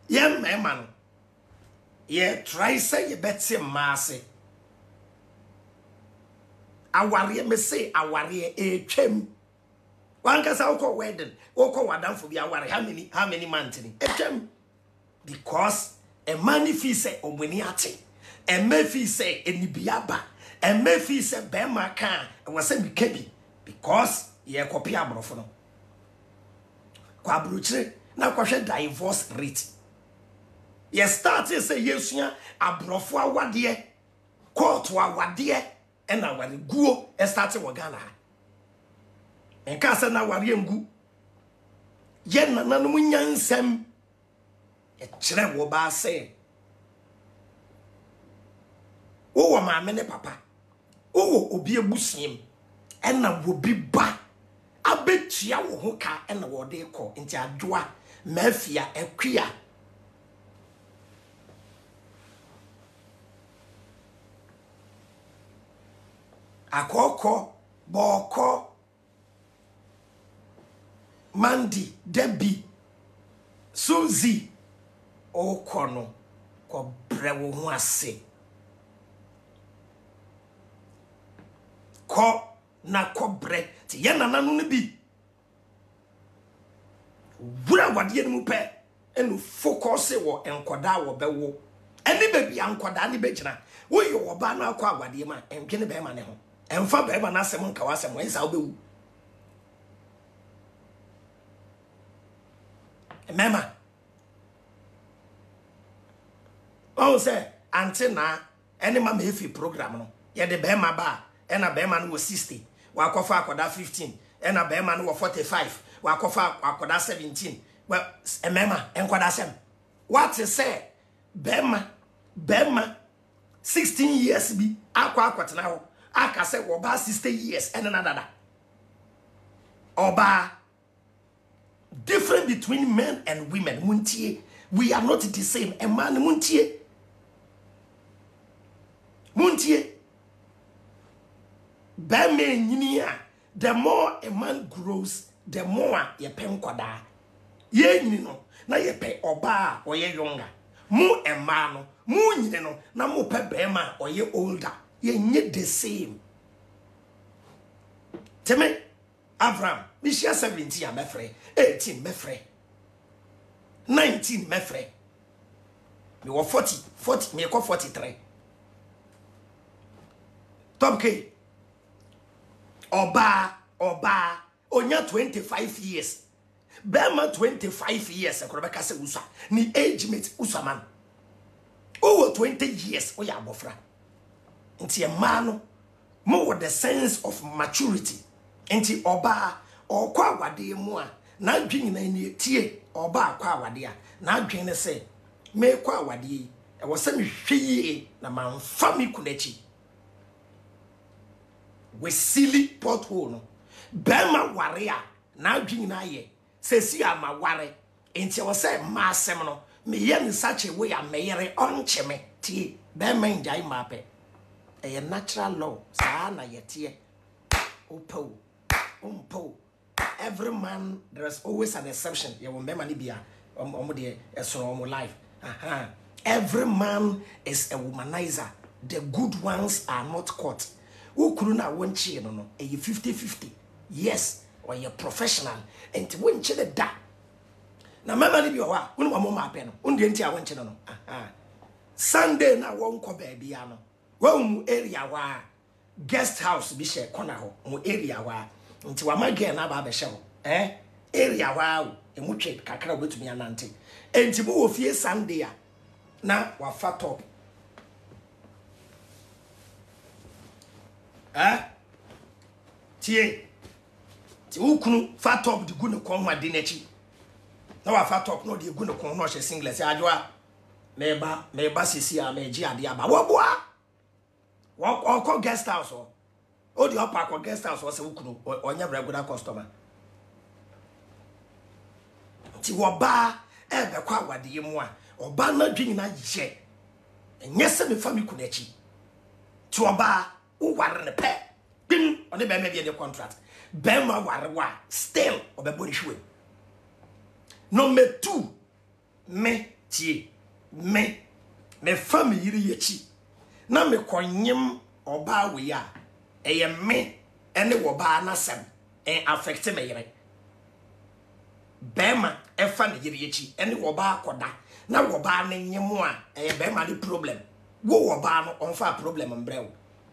Ye me man. Ye try say ye betse masse. Aware me say aware e twem. One kasa woko wedding, woko wadam for be aware how many months ni? E twem. Because a man fi say omweni ate. E me fi say enibiaba. E me fi say bema kan e wase mi kebi because ye copy abrofo no. Kwa abrochire na kwahwe divorce rate. Ye start say yesua abrofo awade court awade e na ware guo e start wo Ghana. Enka say na ware ngu. Ye nananom nyansem e kire wo ba say wo maame ne papa wo obi ebusiem e na wo bi ba abetua wo ho ka e na wo de kɔ nti adwoa mafia akwia akoko boko Mandy Debbie Suzy okono ko brewo ho ase ko na kobre ti ye nananu ne bi wura wade ne mu pe enu focus wo enkoda wo bewo eni baby ankoda ne begina wo ye wo ba na akwa awade ma entwe ne be ma ne ho emfa be ma na asem nka wasem wo nsa wo bewu mema oh say antina eni ma mefi program no ye de be ma ba ena be ma no 60 wa kofa akoda 15 ena be ma no 45 wa kofa akoda 17 well emema enkoda sem what is say be ma 16 years bi akwa akwatena ho aka say wo ba 60 years ena na dada oba different between men and women muntie we are not the same a man muntie the more a man grows the more ye pen kwada ye nyini no na ye pe oba or ye younger mu e man no mu nyini no na mu pe bema or ye older ye nye the same teme Abraham mi share 17 ya mefre 18 mefre 19 mefre mi wo 40 mi ko 43 top K Oba onya 25 years bema 25 years akorobeka se usa ni age mate usaman over 20 years o ya abofra nti e ma no mo with the sense of maturity nti oba okwa awade mu a na adwen na ni tie oba akwa awade a na adwen ne se me kwa awade e wo se me hweye na manfa me kunachi we silly pothole no bema ware a na adwen na ye se si ama ware nti wo se ma asem no me ye ni such a way a meyere oncheme tie bema njai mape e natural law sa na yetie opo every man there is always an exception you remember ni bia de so life every man is a womanizer the good ones are not caught ukuru na wonchi no no e 50-50 yes or you professional and wonchi the da na mama ni bia wa wonu mo ma pe no unde nti a wonchi no Sunday na wonko ba bia no wo area wa guest house bi she kona ho mo area wa nti wa magye na ba be she ho area wa emutwe kakra obetumi anante enti mo wo fie Sunday a na wa fa top tie ti ukunu fa top di gu ne kon ho ade nachi na wa fa top no di gu ne kon no hye singlet adwoa meba sisi a meji ade aba wo boa wo ko guest house o di opa ko guest house o se ukunu onya regular customer ti wo ba ebe kwa awade mu a oba na dwini na ye enye se me fa me kunachi ti oba wo ware ne pe bim one be me be contract be ma ware wa still obebo rehwe number 2 me tie me family yiri yechi na me konyem oba we ya eye me ene woba na sem affect me yire bema efa ne yiri yechi ene woba akoda na woba ne nyemo a eye bema the problem wo woba no onfa problem mbrew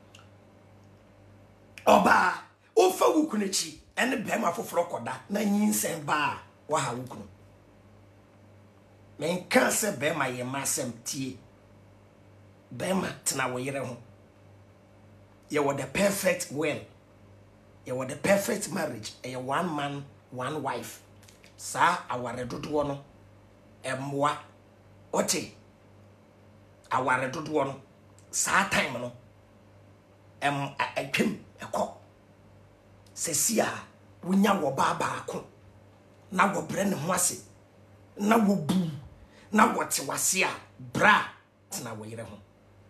oba ofa wukunechi ene bema foforo koda na nyinsen ba wa ha wukunu men kan se bema ye masem tie bema tena wo yire ho ye were the perfect will you were the perfect marriage a one man one wife sa aware dodo no emwa ote aware dodo no sa time no atwem eko sesia wonya wo baba ako na wo bre ne ho ase na wo bu na wo te wase a bra tena wo yire ho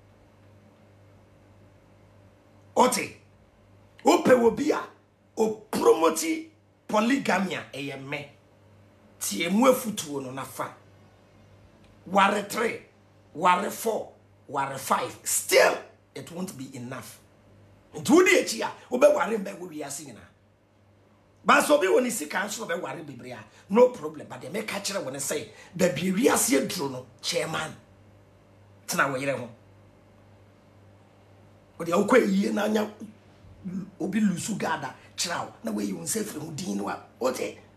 ote ope wo bia o promoti polygamia eye me tie mu afutuo no nafa ware 3 ware 4 ware 5 still it won't be enough ntudi echi a obe ware mbe wo wiase nyina ba so bi woni sika nso obe ware bibria no problem but they make catch when say da bi wiase aduro no chairman tena wo yire ho o de okwa yie na anya obi lusu gada chiraw na we you say frem din wa ote